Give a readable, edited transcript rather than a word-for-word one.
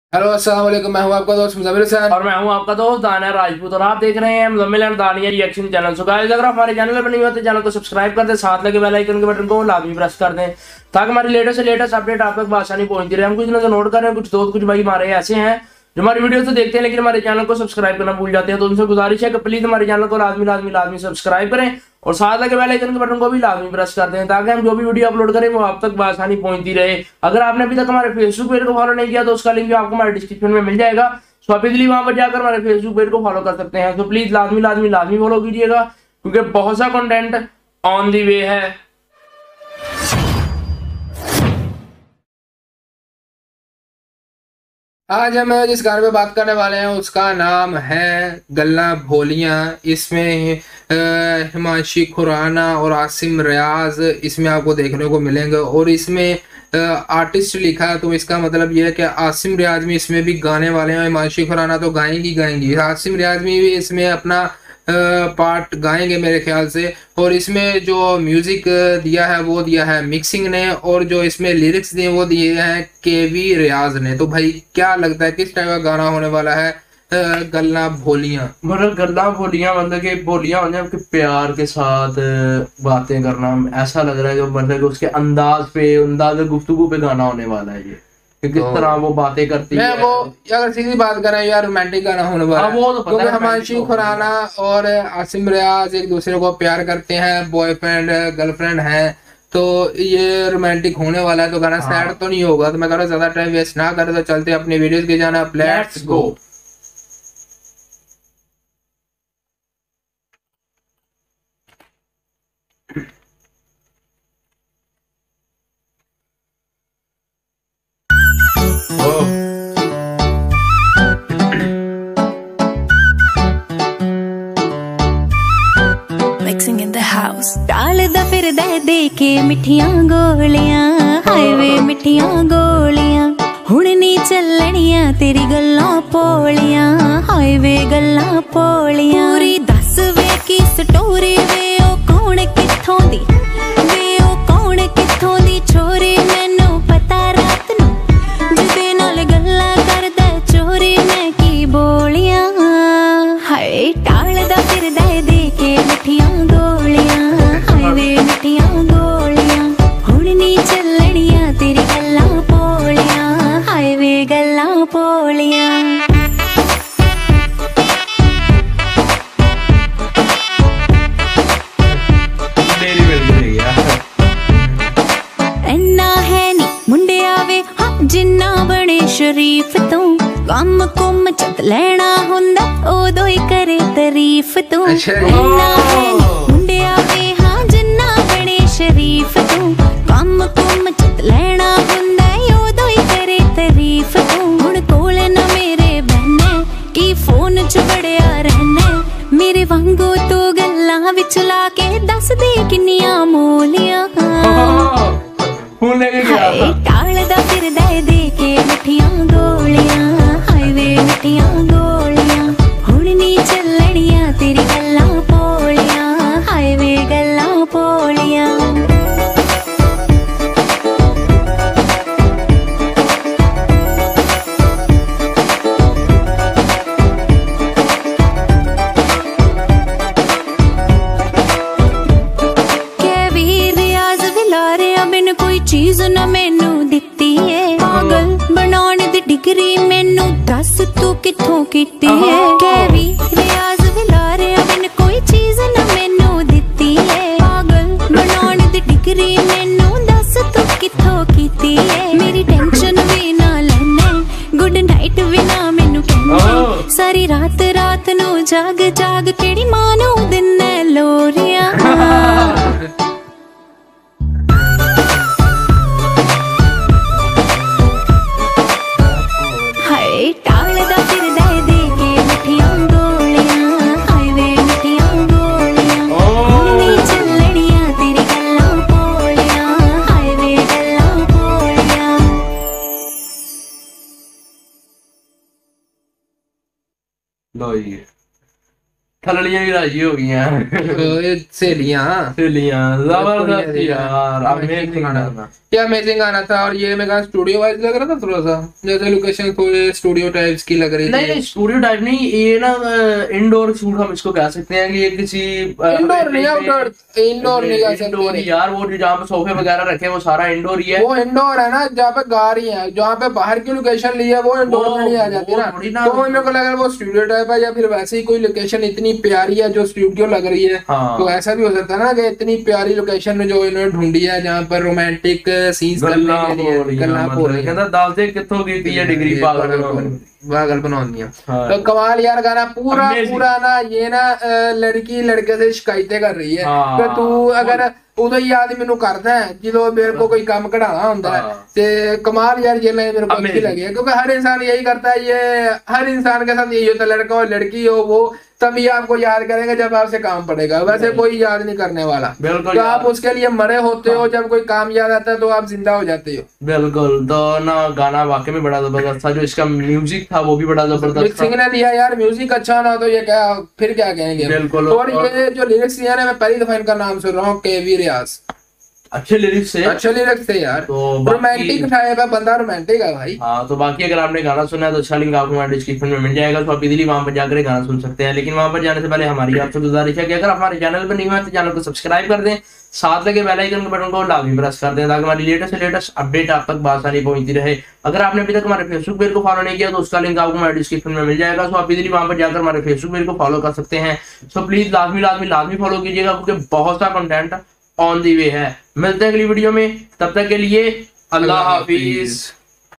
Hello अस्सलाम वालेकुम। मैं हूं आपका दोस्त मुज़म्मिल हसन और मैं हूं आपका दोस्त दानियाल राजपूत और आप देख रहे हैं Muzammil Daniyal reaction channel. So guys, अगर आप हमारे चैनल पर नहीं हो तो चैनल को सब्सक्राइब कर दें, साथ लगे बेल आइकन के बटन को लाजमी प्रेस कर दें ताकि हमारी लेटेस्ट से लेटेस्ट अपडेट आप तक आसानी पहुंचती रहे। हम कुछ ना नोट कर रहे हैं, कुछ दोस्त कुछ भाई हमारे ऐसे हैं जो हमारी वीडियो तो देखते हैं लेकिन हमारे चैनल को सब्सक्राइब करना भूल जाते हैं। तो उनसे गुजारिश है कि प्लीज हमारे चैनल को लाजमी लाजमी लाजमी सब्सक्राइब करें और साथ लगे बेल आइकन के बटन को भी लाजमी प्रेस कर दें ताकि हम जो भी वीडियो अपलोड करें वो आप तक बआसानी पहुंचती रहे। अगर आपने अभी तक हमारे फेसबुक पेज को फॉलो नहीं किया तो उसका लिंक भी आपको हमारे डिस्क्रिप्शन में मिल जाएगा। तो आप इजीली वहां पर जाकर हमारे फेसबुक पेज को फॉलो कर सकते हैं। तो प्लीज लाजमी लाजमी लाजमी फॉलो कीजिएगा क्योंकि बहुत सा कंटेंट ऑन दी वे है। आज हम जिस गाने पे बात करने वाले हैं उसका नाम है गल्ला भोलियां। इसमें हिमांशी खुराना और आसिम रियाज इसमें आपको देखने को मिलेंगे और इसमें आर्टिस्ट लिखा है, तो इसका मतलब यह है कि आसिम रियाज भी इसमें भी गाने वाले हैं। हिमांशी खुराना तो गाएंगी, आसिम रियाज भी इसमें अपना पार्ट गाएंगे मेरे ख्याल से। और इसमें जो म्यूजिक दिया है वो दिया है मिक्सिंग ने, और जो इसमें लिरिक्स दिए वो दिए हैं केवी रियाज ने। तो भाई क्या लगता है किस टाइप का गाना होने वाला है गल्ला भोलियां? मतलब गल्ला भोलियां मतलब कि भोलियां होने आपके प्यार के साथ बातें करना, ऐसा लग रहा है जो मतलब कि उसके अंदाज गुफ्तगू पे गाना होने वाला है ये कि किस तरह वो बातें करती है। वो अगर सीधी बात करें यार, रोमांटिक गाना होने वाला है। वो तो पता है, हिमांशी खुराना और आसिम रियाज एक दूसरे को प्यार करते हैं, बॉयफ्रेंड गर्लफ्रेंड है, तो ये रोमांटिक होने वाला है। तो गाना सैड तो नहीं होगा। तो मैं कह रहा हूँ ज्यादा टाइम वेस्ट ना करें तो चलते अपनी वीडियोस की जाना। Let's go. टालदा फिरदा देखे मिठियां गोलियां, हाईवे मिठियां गोलियां, हुण नी चलनियां तेरी गल्लां पोलियां, हाईवे गल्लां पोलियां। पूरी दस वे की स्टोरी वे, ओ कौन कित्थों दी वे, ओ कौन कित्थों दी छोरी, मैनू पता रात नू जिदे नाल गल्लां करदा चोरी मैं की बोलियां। हाय टालदा फिरदा देखे मिठियां गोलियां, हाईवे मिठियां गोलियां, हुण नी चलनियां तेरी गल्लां पोलियां, हाईवे गल्लां पोलियां। इन्ना है नी मुंडिया वे हाँ जिन्ना बने शरीफ तू, कम कुम चत लेना हुंदा उदों ही करे तारीफ तू। इन्ना है नी मुंडिया वे हाँ जिन्ना बने शरीफ तू, कम कुम चत लेना हुंदा उदों ही करे तारीफ तू। हुण कोल ना मेरे बहने की फोन च बड़िया रहने, मेरे वांगू तू गल्लां विच ला के दस दे किन्नियां मोलियां। हाय टालदा फिरदा देखे मिठियां गोलियां, हाईवे मिठियां गोलियां, हुण नी चलनियां तेरी गल्लां पोलियां, हाईवे गल्लां पोलियां। चीज न मैनू दित्ती है, पागल बनाने दी डिग्री मैनू दस तू कित्थों कीती है। कैवी रियाज विलारे बिन कोई चीज न मैनू दित्ती है, पागल बनाने दी डिग्री मैनू दस तू कित्थों कीती है। मेरी टेंशन भी ना लेने, गुड नाइट भी ना मैनू कहने, सारी रात रात नू जाग जाग केड़ी मां नू दिन्ने लोरियां। लो ये थलड़ियां भी राजी हो गई हैं। सहेलियां जबरदस्त यार, अमेजिंग गाना। क्या अमेजिंग गाना था। और ये मेरा स्टूडियो वाइज लग रहा था थोड़ा सा, जैसे लोकेशन थोड़ी स्टूडियो टाइप्स की लग रही थी। नहीं स्टूडियो टाइप नहीं, ये ना इंडोर शूट हम इसको कह सकते हैं कि ये किसी इंडोर नहीं, आउटडोर, इंडोर नहीं कह सकते यार। वो जहाँ पे सोफे वगैरह रखे वो सारा इंडोर ही है। वो इंडोर है ना, जहाँ पे गा रही है, जहाँ पे बाहर की लोकेशन ली है वो इंडोर में नहीं आ जाती ना। तो मेरे को लगा वो स्टूडियो टाइप है, या फिर वैसे ही कोई लोकेशन इतनी प्यारी है जो स्टूडियो लग रही है। तो ऐसा भी हो सकता है ना कि इतनी प्यारी लोकेशन जो इन्होंने ढूंढी है जहाँ पर रोमांटिक सीन्स करने के लिए। गल्ला भोलियां दस दे कितों की डिग्री पागल बना दिया। तो कमाल यार गाना पूरा पूरा ना। ये ना लड़की लड़के से शिकायतें कर रही है कि तू अगर उदो ही आदमी नु करदा है जो मेरे को कोई काम कढ़ाना होता है। ते कमाल यार ये मेरे को अच्छी लगी है, क्योंकि हर इंसान यही करता है। ये हर इंसान के साथ यही होता है, लड़का हो लड़की हो, वो तभी आपको याद करेगा जब आपसे काम पड़ेगा, वैसे कोई याद नहीं करने वाला। तो आप उसके लिए मरे होते हो, जब कोई काम याद आता है तो आप जिंदा हो जाते हो। बिल्कुल। तो ना गाना वाकई में बड़ा जबरदस्त था, जो इसका म्यूजिक था वो भी बड़ा जबरदस्त मिक्सिंग ने दिया यार। म्यूजिक अच्छा ना तो ये क्या फिर क्या कहेंगे। बिल्कुल। और ये जो लिरिक्स दिया ना, मैं पहली दफा इनका नाम सुन रहा हूँ, केवी रियाज। अच्छे लिरिक्स थे यार। तो रोमांटिक टाइप है, बंदा रोमांटिक है भाई। हाँ, तो बाकी अगर आपने गाना सुना है तो अच्छा लिंक आपको हमारे डिस्क्रिप्शन में मिल जाएगा, तो आप इजीली वहां पर जाकर गाना सुन सकते हैं। लेकिन वहां पर जाने से पहले हमारी आपसे गुजारिश है कि अगर हमारे चैनल पर नहीं हुआ तो चैनल को सब्सक्राइब कर दें, साथ लगे बेल आइकन के बटन को लाजमी प्रेस कर दें, ताकि हमारी लेटेस्ट से लेटेस्ट अपडेट आप तक बासानी पहुंचती रहे। अगर आपने अभी तक हमारे फेसबुक पेज को फॉलो नहीं किया तो उसका लिंक आपको हमारे डिस्क्रिप्शन में मिल जाएगा, तो आप इजीली वहां पर जाकर हमारे फेसबुक पेज को फॉलो कर सकते हैं। सो प्लीज लाजमी फॉलो कीजिएगा, क्योंकि बहुत सा कंटेंट ऑन दी वे है। मिलते हैं अगली वीडियो में, तब तक के लिए अल्लाह हाफिज।